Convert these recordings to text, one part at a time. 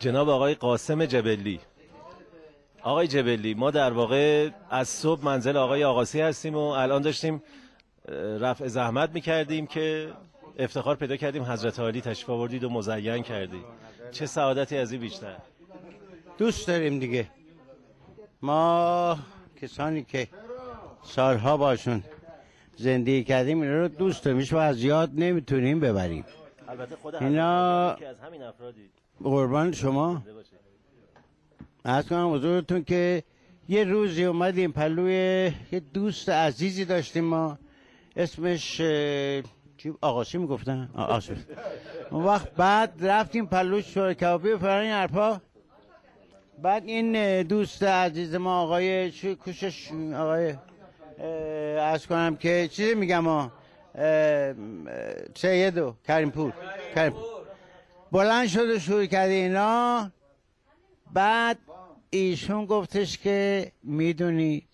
جناب آقای قاسم جبلی. آقای جبلی، ما در واقع از صبح منزل آقای آقاسی هستیم و الان داشتیم رفع زحمت میکردیم که افتخار پیدا کردیم حضرت عالی تشریف آوردید و مزین کردید. چه سعادتی از این بیشتر. دوست داریم دیگه. ما کسانی که سالها باشون زندگی کردیم اینا رو دوست داریم و از یاد نمیتونیم ببریم. البته خود اینا که از همین افرادی. قربان شما. عرض کنم حضورتون که یه روزی اومدیم پلوی یه دوست عزیزی داشتیم ما، اسمش آقاسی میگفتن؟ اون وقت بعد رفتیم پلوش شور کبابی و فرانی حرفا. بعد این دوست عزیز ما آقای کوشش آقای عرض کنم که چیزی میگم سید و کریمپور بلند شد و شروع کرده اینا. بعد ایشون گفتش که میدونید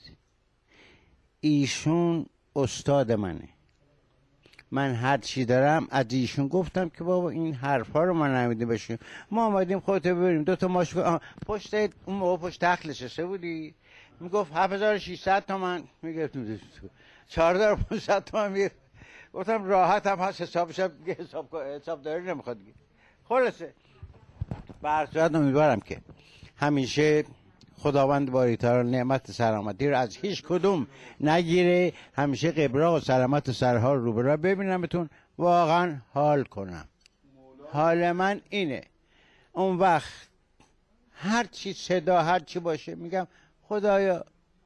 ایشون استاد منه، من هر چی دارم از ایشون. گفتم که بابا این حرفا رو ما نمیدیم بشیم. ما آمدیم خودت ببریم. دو تا ماش پشت اون موقع پشت تخت نشسته بودی، میگفت 7600 تومن میگفتم 4500 تومن میگفت. گفتم راحت هم هست حسابش حساب داری نمیخواد. خلاصه برصورت امیدوارم که همیشه خداوند باری‌تعالی نعمت سلامتی رو از هیچ کدوم نگیره، همیشه قبراق و سلامت سرها رو برا ببینمتون، واقعا حال کنم. حال من اینه اون وقت هر چی صدا هر چی باشه میگم خدایا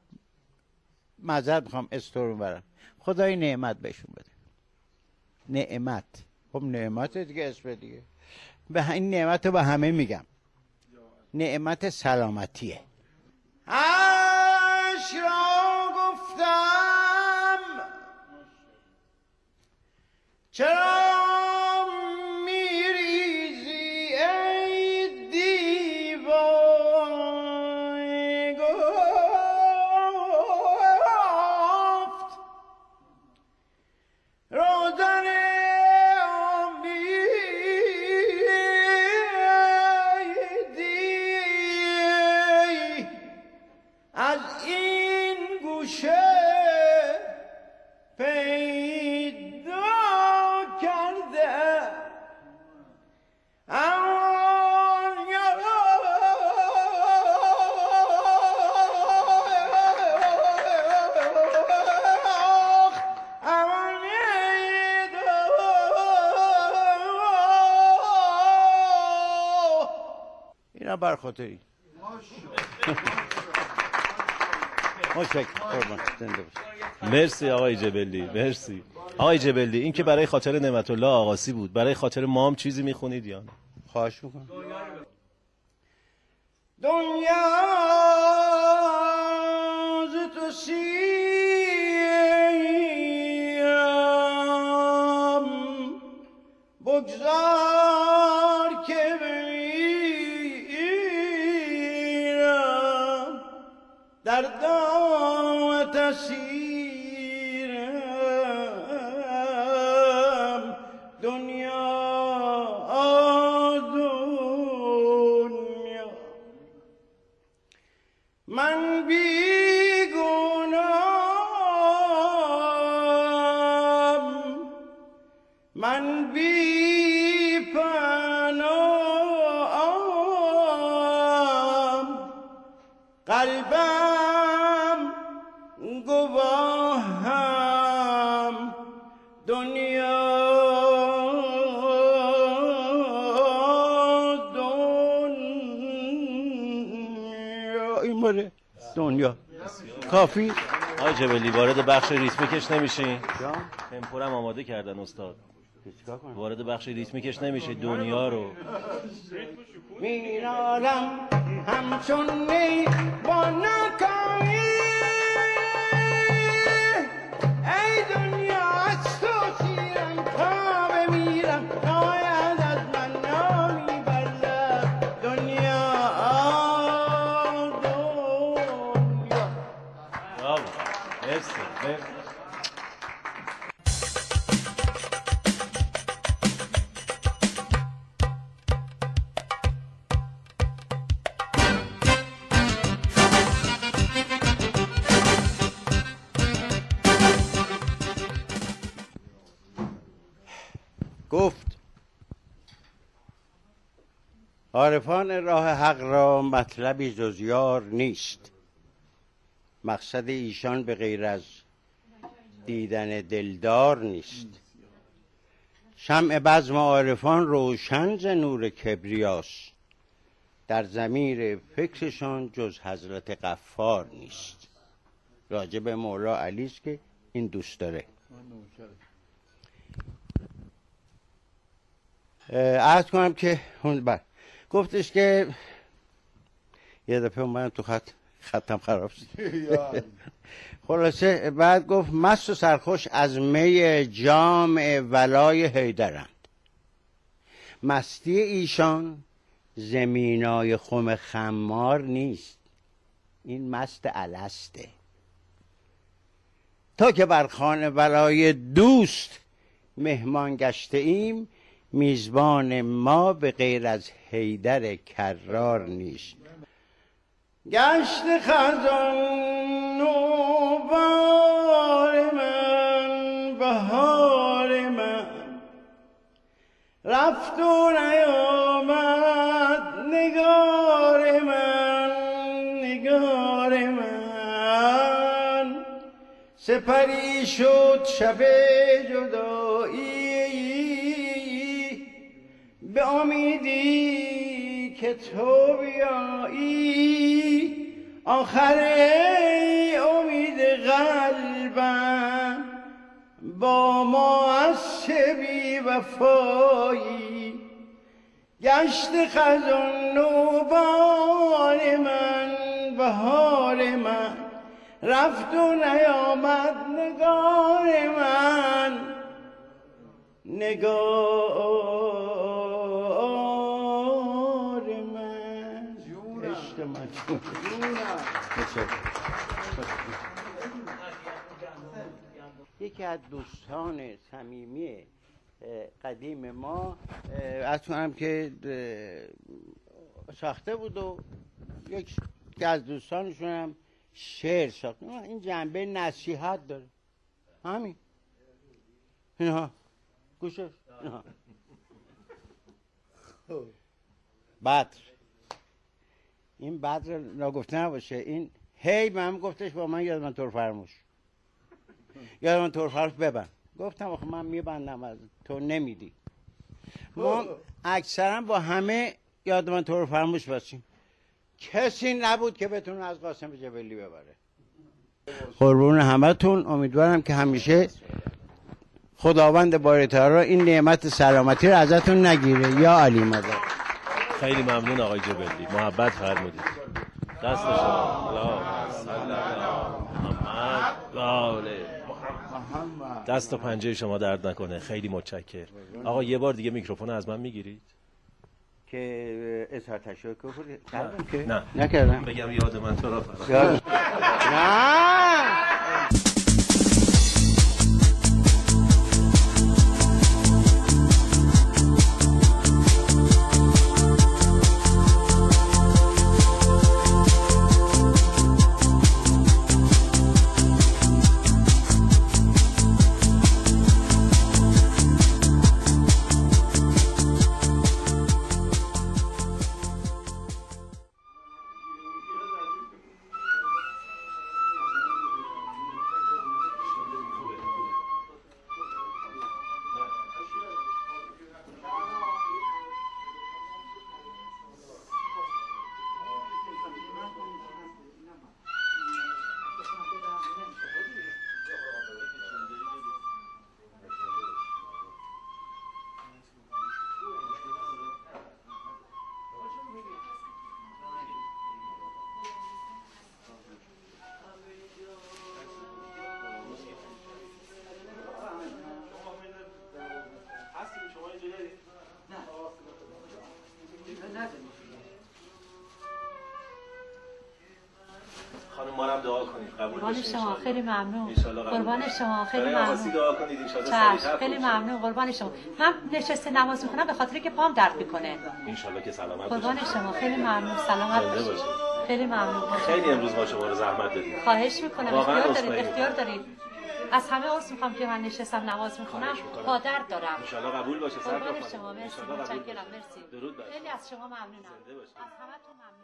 معذرت میخوام استورون برم، خدای نعمت بهشون بده. نعمت، خب نعمت دیگه اسم دیگه، به این نعمت رو به همه میگم، نعمت سلامتیه. اش را گفتم چرا میریزی ای دیوانه، گفت روزن از این گوشه پیدا کرده اینا برخاطری. مرسی آقای جبلی، مرسی آقای جبلی. این که برای خاطر نعمت الله آقاسی بود، برای خاطر ما هم چیزی میخونید یا نه؟ خواهش میکنم. دنیا ز تو سیم بگذار که بمیرم در دام تسیرم. دنیا دنیا من بیگناهم، من بی پناهم، قلبم گواهم. دنیا دنیا این باره دنیا کافی. آقای جبلی وارد بخش ریتمیکش نمیشین؟ تمپورم آماده کردن استاد. وارد بخش ریتمیکش نمیشه دنیا رو. مینالم همچون نی با ناکامی، ای دنیا از تو سیرم تا بمیرم، شاید از من نامی بردم. دنیا دنیا. برافو، مرسی. گفت عارفان راه حق را مطلبی جز یار نیست، مقصد ایشان به غیر از دیدن دلدار نیست. شمع بزم عارفان روشن ز نور کبریاست، در ضمیر فکرشان جز حضرت غفار نیست. راجع به مولا علی است که این دوست داره. عرض کنم که گفتش که یه دفعه اومدم تو خطم خراب شد. خلاصه بعد گفت مست و سرخوش از می جام ولای حیدرند، مستی ایشان زمینای خم خمار نیست، این مست السته. تا که بر خانه ولای دوست مهمان گشته ایم، میزبان ما به غیر از حیدر کرار نیست. گشت خزان نوبار من، بهار من، رفت و نیامد نگار من، نگار من. سپری شد شب جدایی، به امیدی که تو بیایی. آخر امید قلبم با ما از چه بی وفایی. گشت خزان نوبار من، بهار من، رفت و نیامد نگار من، نگار من. عشق من یکی از دوستان صمیمی قدیم ما از کنم که ساخته بود و یکی از دوستانشون هم شعر ساخته. این جنبه نصیحت داره. همین اینها گوشش اینها. بدر، این بدر نگفته نباشه. این هی به هم گفتش با من یاد من تو رو فرموش، یاد من تو رو فرموش ببند. گفتم آخه من میبندم از تو نمیدی. ما اکثرا با همه یاد من تو رو فرموش باشیم. کسی نبود که بتونه از قاسم جبلی ببره. قربون همتون. امیدوارم که همیشه خداوند باری تعالی این نعمت سلامتی رو ازتون نگیره. یا علی مدد. خیلی ممنون آقای جبلی، محبت فرمودید. دست شما. اللهم صل علی محمد. دست و پنجه شما درد نکنه. خیلی متشکرم. آقا یه بار دیگه میکروفون از من میگیرید که اظهار تشکر کردم که نه نکردم. بگم یاد من تو را فرا. نه خانم ما رو دعا کنید. قربان شما، خیلی ممنون. قربان شما، خیلی ممنون. دعا کنید ان شاء خیلی ممنون. قربان شما. من نشسته نماز میخونم به خاطر که پام درد میکنه. ان شاء الله که سلامت قربان شما، خیلی ممنون. سلامت باشید. خیلی ممنون. خیلی امروز ما شما رو زحمت دادیم. خواهش میکنم. اختیار دارید. از همه عذر میخوام که من نشستم نماز میخونم، پادر دارم. انشالله قبول باشه سرکار قربان خانم. شما، مرسی، انشالله قبول متشکرم، باشه. مرسی. درود بر خیلی از شما ممنونم. زنده باشید. از همتون ممنونم.